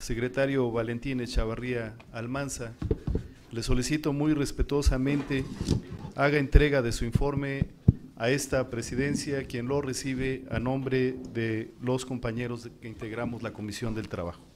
Secretario Valentín Echavarría Almanza, le solicito muy respetuosamente haga entrega de su informe a esta presidencia, quien lo recibe a nombre de los compañeros que integramos la Comisión del Trabajo.